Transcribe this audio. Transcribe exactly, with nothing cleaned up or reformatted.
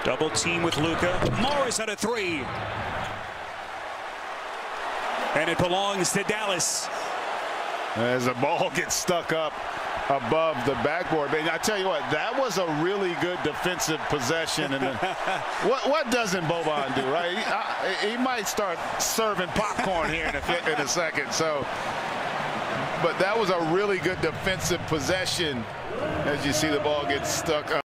Double team with Luka. Morris at a three. And it belongs to Dallas. As the ball gets stuck up above the backboard. But I tell you what, that was a really good defensive possession. And what what doesn't Boban do, right? He, I, he might start serving popcorn here in a, in a second. So, but that was a really good defensive possession as you see the ball get stuck up.